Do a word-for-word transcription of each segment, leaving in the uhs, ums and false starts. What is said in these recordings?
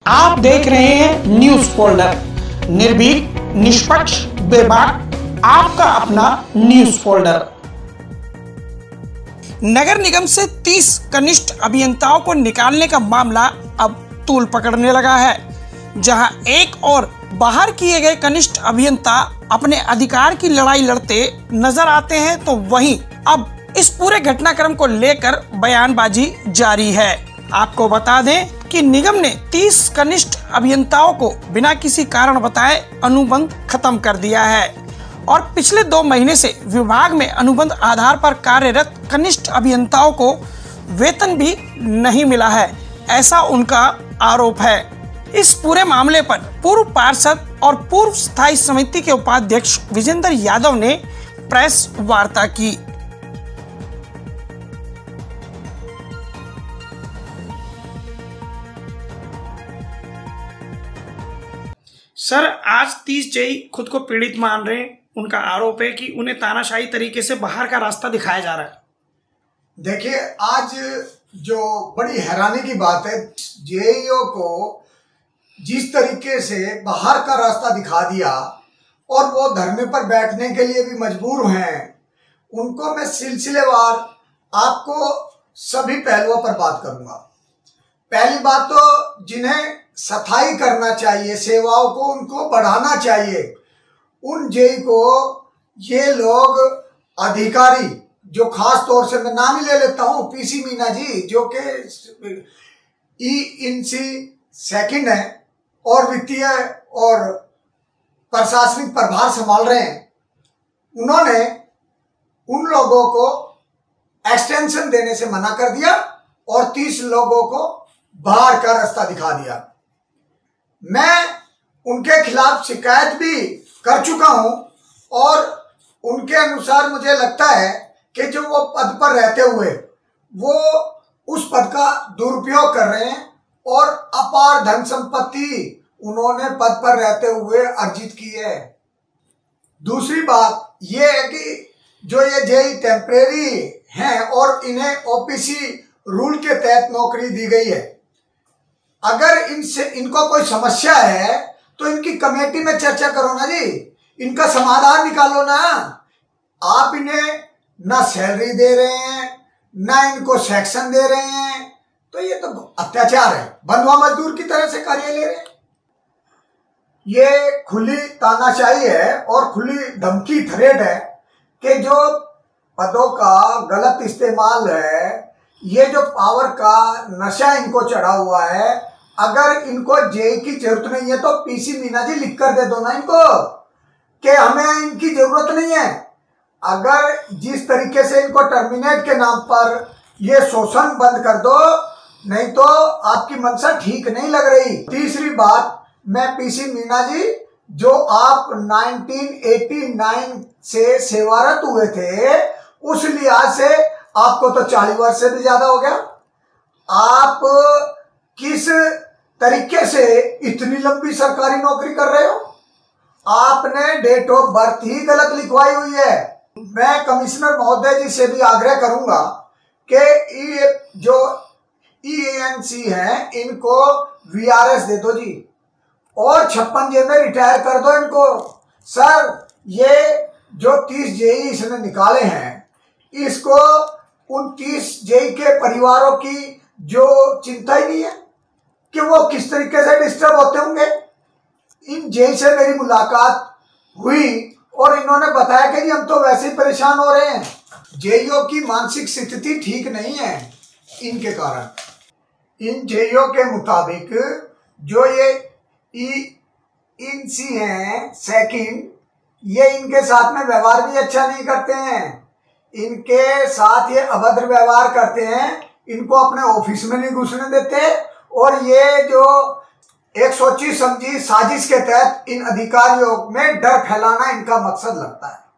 आप देख रहे हैं न्यूज फोल्डर, निर्भीक, निष्पक्ष, बेबाक, आपका अपना न्यूज फोल्डर। नगर निगम से तीस कनिष्ठ अभियंताओं को निकालने का मामला अब तूल पकड़ने लगा है। जहां एक और बाहर किए गए कनिष्ठ अभियंता अपने अधिकार की लड़ाई लड़ते नजर आते हैं, तो वहीं अब इस पूरे घटनाक्रम को लेकर बयानबाजी जारी है। आपको बता दें कि निगम ने तीस कनिष्ठ अभियंताओं को बिना किसी कारण बताए अनुबंध खत्म कर दिया है और पिछले दो महीने से विभाग में अनुबंध आधार पर कार्यरत कनिष्ठ अभियंताओं को वेतन भी नहीं मिला है, ऐसा उनका आरोप है। इस पूरे मामले पर पूर्व पार्षद और पूर्व स्थायी समिति के उपाध्यक्ष विजेंद्र यादव ने प्रेस वार्ता की। सर, आज तीस जेई खुद को पीड़ित मान रहे हैं। उनका आरोप है कि उन्हें तानाशाही तरीके से बाहर का रास्ता दिखाया जा रहा है। देखिए, आज जो बड़ी हैरानी की बात है, जेईओ को जिस तरीके से बाहर का रास्ता दिखा दिया और वो धरने पर बैठने के लिए भी मजबूर हैं, उनको मैं सिलसिलेवार आपको सभी पहलुओं पर बात करूंगा। पहली बात तो जिन्हें सफाई करना चाहिए, सेवाओं को उनको बढ़ाना चाहिए, उन जेई को ये लोग अधिकारी, जो खास तौर से मैं नाम ही ले लेता हूँ, पीसी मीना जी, जो कि ई इनसी सेकंड है और वित्तीय और प्रशासनिक प्रभार संभाल रहे हैं, उन्होंने उन लोगों को एक्सटेंशन देने से मना कर दिया और तीस लोगों को बाहर का रास्ता दिखा दिया। मैं उनके खिलाफ शिकायत भी कर चुका हूं और उनके अनुसार मुझे लगता है कि जो वो पद पर रहते हुए वो उस पद का दुरुपयोग कर रहे हैं और अपार धन संपत्ति उन्होंने पद पर रहते हुए अर्जित की है। दूसरी बात ये है कि जो ये जेई टेम्परेरी हैं और इन्हें ओपीसी रूल के तहत नौकरी दी गई है, अगर इनसे इनको कोई समस्या है तो इनकी कमेटी में चर्चा करो ना जी, इनका समाधान निकालो ना। आप इन्हें ना सैलरी दे रहे हैं, ना इनको सेक्शन दे रहे हैं, तो ये तो अत्याचार है। बंधुआ मजदूर की तरह से कार्य ले रहे हैं। ये खुली तानाशाही है और खुली धमकी थ्रेट है कि जो पदों का गलत इस्तेमाल है, ये जो पावर का नशा इनको चढ़ा हुआ है, अगर इनको जेई की जरूरत नहीं है तो पीसी मीना जी लिख कर दे दो ना इनको कि हमें इनकी जरूरत नहीं है। अगर जिस तरीके से इनको टर्मिनेट के नाम पर ये शोषण बंद कर दो, नहीं तो आपकी मंशा ठीक नहीं लग रही। तीसरी बात, मैं पीसी मीना जी, जो आप नाइनटीन एटी नाइन से सेवारत हुए थे, उस लिहाज से आपको तो चालीस वर्ष से भी ज्यादा हो गया। आप किस तरीके से इतनी लंबी सरकारी नौकरी कर रहे हो? आपने डेट ऑफ बर्थ ही गलत लिखवाई हुई है। मैं कमिश्नर महोदय जी से भी आग्रह करूंगा कि ये जो ई एन सी है, इनको वी आर एस दे दो जी और छप्पन जे में रिटायर कर दो इनको। सर, ये जो तीस जेई इसने निकाले हैं, इसको उन तीस जेई के परिवारों की जो चिंता ही नहीं है कि वो किस तरीके से डिस्टर्ब होते होंगे। इन जेई से मेरी मुलाकात हुई और इन्होंने बताया कि जी हम तो वैसे ही परेशान हो रहे हैं। जेईओ की मानसिक स्थिति ठीक नहीं है इनके कारण। इन जेईओ के मुताबिक जो ये ई इनसी हैं सेकंड, ये इनके साथ में व्यवहार भी अच्छा नहीं करते हैं, इनके साथ ये अभद्र व्यवहार करते हैं, इनको अपने ऑफिस में नहीं घुसने देते और ये जो एक सोची समझी साजिश के तहत इन अधिकारियों में डर फैलाना इनका मकसद लगता है।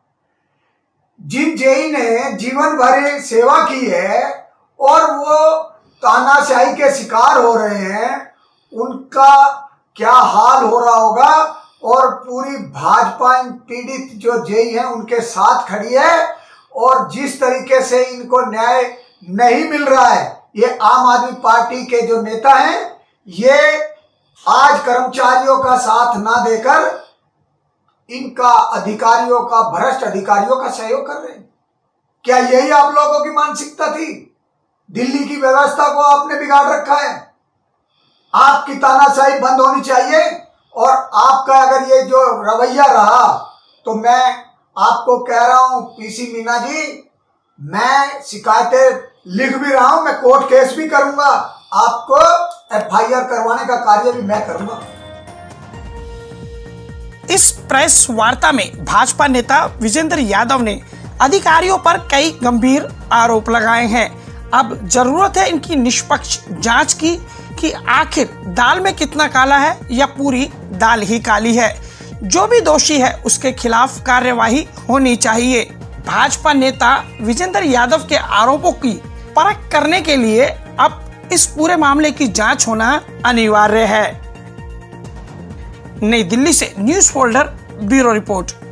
जिन जेई ने जीवन भर सेवा की है और वो तानाशाही के शिकार हो रहे हैं, उनका क्या हाल हो रहा होगा। और पूरी भाजपा इन पीड़ित जो जेई हैं उनके साथ खड़ी है और जिस तरीके से इनको न्याय नहीं मिल रहा है, ये आम आदमी पार्टी के जो नेता हैं ये आज कर्मचारियों का साथ ना देकर इनका अधिकारियों का, भ्रष्ट अधिकारियों का सहयोग कर रहे हैं। क्या यही आप लोगों की मानसिकता थी? दिल्ली की व्यवस्था को आपने बिगाड़ रखा है। आपकी तानाशाही बंद होनी चाहिए और आपका अगर ये जो रवैया रहा तो मैं आपको कह रहा हूं पीसी मीना जी, मैं शिकायतें लिख भी रहा हूं, मैं कोर्ट केस भी करूंगा, आपको एफआईआर करवाने का कार्य भी मैं करूंगा। इस प्रेस वार्ता में भाजपा नेता विजेंद्र यादव ने अधिकारियों पर कई गंभीर आरोप लगाए हैं। अब जरूरत है इनकी निष्पक्ष जांच की कि आखिर दाल में कितना काला है या पूरी दाल ही काली है। जो भी दोषी है उसके खिलाफ कार्यवाही होनी चाहिए। भाजपा नेता विजेंद्र यादव के आरोपों की परख करने के लिए अब इस पूरे मामले की जांच होना अनिवार्य है। नई दिल्ली से न्यूज़ फोल्डर ब्यूरो रिपोर्ट।